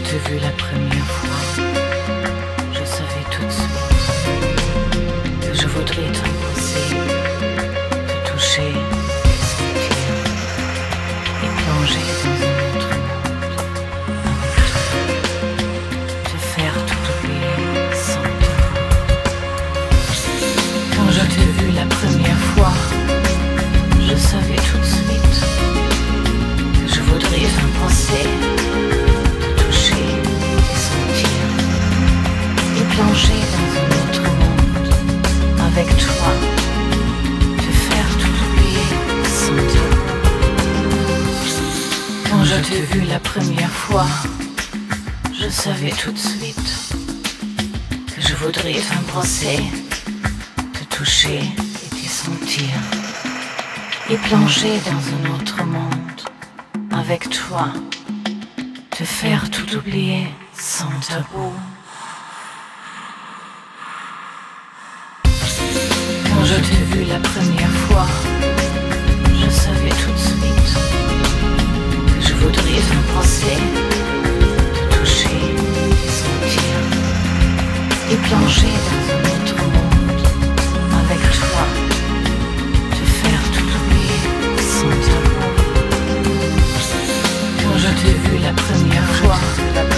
t'ai vu la première fois, je savais tout de suite que je voudrais t'embrasser, te toucher, te sentir et plonger dans un autre monde avec toi, te faire tout oublier sans tabou. Quand je t'ai vu la première fois, je savais tout de suite que je voudrais t'embrasser, te toucher, te sentir et plonger dans un autre monde avec toi, te faire tout oublier sans tabou. Quand je t'ai vu la première fois, je savais tout de suite que je voudrais t'embrasser, te toucher et te sentir et plonger dans un autre monde avec toi, te faire tout oublier sans tabou. Quand je t'ai vu la première fois, je savais tout de suite que je voudrais t'embrasser, te toucher et sentir et plonger dans un autre monde avec toi, te faire tout oublier sans tabou. Quand je t'ai vu la première fois,